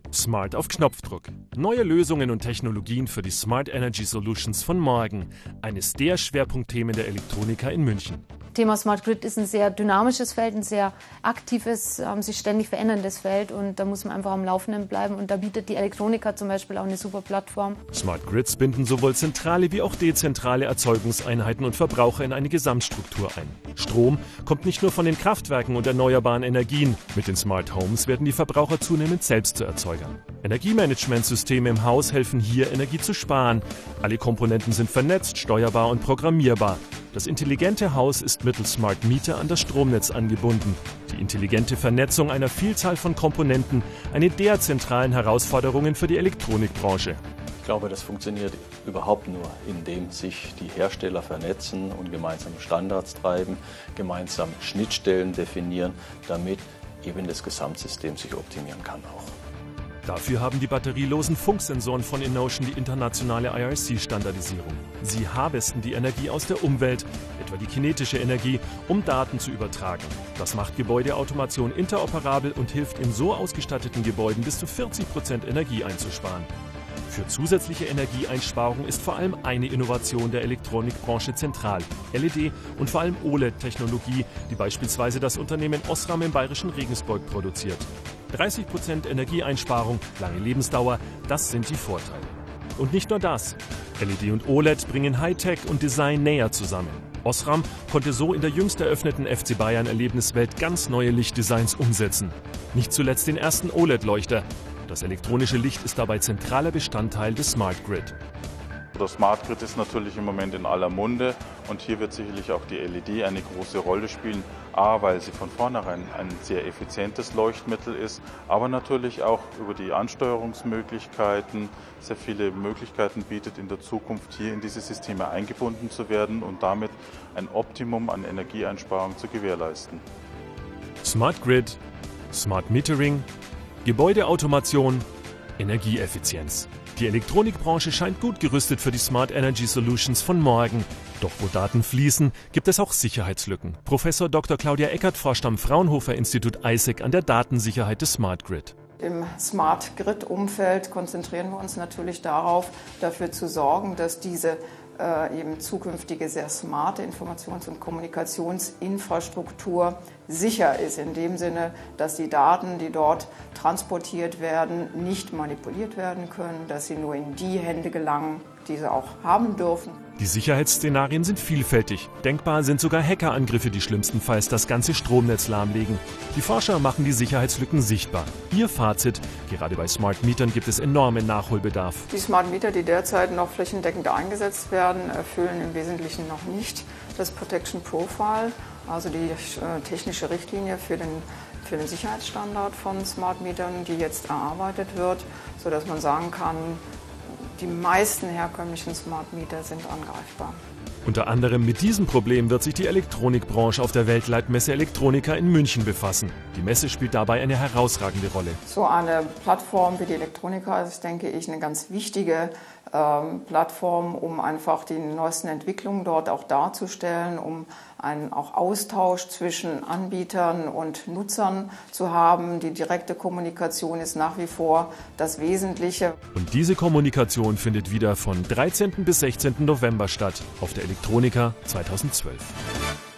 Smart auf Knopfdruck. Neue Lösungen und Technologien für die Smart Energy Solutions von morgen. Eines der Schwerpunktthemen der Elektronika in München. Thema Smart Grid ist ein sehr dynamisches Feld, ein sehr aktives, sich ständig veränderndes Feld und da muss man einfach am Laufenden bleiben und da bietet die Elektronika zum Beispiel auch eine super Plattform. Smart Grids binden sowohl zentrale wie auch dezentrale Erzeugungseinheiten und Verbraucher in eine Gesamtstruktur ein. Strom kommt nicht nur von den Kraftwerken und erneuerbaren Energien. Mit den Smart Homes werden die Verbraucher zunehmend selbst zu Erzeugern. Energiemanagementsysteme im Haus helfen hier, Energie zu sparen. Alle Komponenten sind vernetzt, steuerbar und programmierbar. Das intelligente Haus ist mittels Smart Meter an das Stromnetz angebunden. Die intelligente Vernetzung einer Vielzahl von Komponenten, eine der zentralen Herausforderungen für die Elektronikbranche. Ich glaube, das funktioniert überhaupt nur, indem sich die Hersteller vernetzen und gemeinsam Standards treiben, gemeinsam Schnittstellen definieren, damit eben das Gesamtsystem sich optimieren kann auch. Dafür haben die batterielosen Funksensoren von Inocean die internationale IRC-Standardisierung. Sie harvesten die Energie aus der Umwelt, etwa die kinetische Energie, um Daten zu übertragen. Das macht Gebäudeautomation interoperabel und hilft in so ausgestatteten Gebäuden bis zu 40% Energie einzusparen. Für zusätzliche Energieeinsparung ist vor allem eine Innovation der Elektronikbranche zentral: LED und vor allem OLED-Technologie, die beispielsweise das Unternehmen Osram im bayerischen Regensburg produziert. 30% Energieeinsparung, lange Lebensdauer, das sind die Vorteile. Und nicht nur das. LED und OLED bringen Hightech und Design näher zusammen. Osram konnte so in der jüngst eröffneten FC Bayern Erlebniswelt ganz neue Lichtdesigns umsetzen. Nicht zuletzt den ersten OLED-Leuchter. Das elektronische Licht ist dabei zentraler Bestandteil des Smart Grid. Das Smart Grid ist natürlich im Moment in aller Munde und hier wird sicherlich auch die LED eine große Rolle spielen. A, weil sie von vornherein ein sehr effizientes Leuchtmittel ist, aber natürlich auch über die Ansteuerungsmöglichkeiten sehr viele Möglichkeiten bietet, in der Zukunft hier in diese Systeme eingebunden zu werden und damit ein Optimum an Energieeinsparung zu gewährleisten. Smart Grid, Smart Metering, Gebäudeautomation, Energieeffizienz. Die Elektronikbranche scheint gut gerüstet für die Smart Energy Solutions von morgen. Doch wo Daten fließen, gibt es auch Sicherheitslücken. Professor Dr. Claudia Eckert forscht am Fraunhofer Institut ISEC an der Datensicherheit des Smart Grid. Im Smart Grid-Umfeld konzentrieren wir uns natürlich darauf, dafür zu sorgen, dass diese eben zukünftige sehr smarte Informations- und Kommunikationsinfrastruktur sicher ist. In dem Sinne, dass die Daten, die dort transportiert werden, nicht manipuliert werden können, dass sie nur in die Hände gelangen, die sie auch haben dürfen. Die Sicherheitsszenarien sind vielfältig. Denkbar sind sogar Hackerangriffe, die schlimmstenfalls das ganze Stromnetz lahmlegen. Die Forscher machen die Sicherheitslücken sichtbar. Ihr Fazit: Gerade bei Smart Metern gibt es enormen Nachholbedarf. Die Smart Meter, die derzeit noch flächendeckend eingesetzt werden, erfüllen im Wesentlichen noch nicht das Protection Profile, also die technische Richtlinie für den Sicherheitsstandard von Smart Metern, die jetzt erarbeitet wird, sodass man sagen kann, die meisten herkömmlichen Smart Meter sind angreifbar. Unter anderem mit diesem Problem wird sich die Elektronikbranche auf der Weltleitmesse Electronica in München befassen. Die Messe spielt dabei eine herausragende Rolle. So eine Plattform wie die Electronica ist, denke ich, eine ganz wichtige Plattform, um einfach die neuesten Entwicklungen dort auch darzustellen, um einen auch Austausch zwischen Anbietern und Nutzern zu haben. Die direkte Kommunikation ist nach wie vor das Wesentliche. Und diese Kommunikation findet wieder von 13. bis 16. November statt auf der Electronica 2012.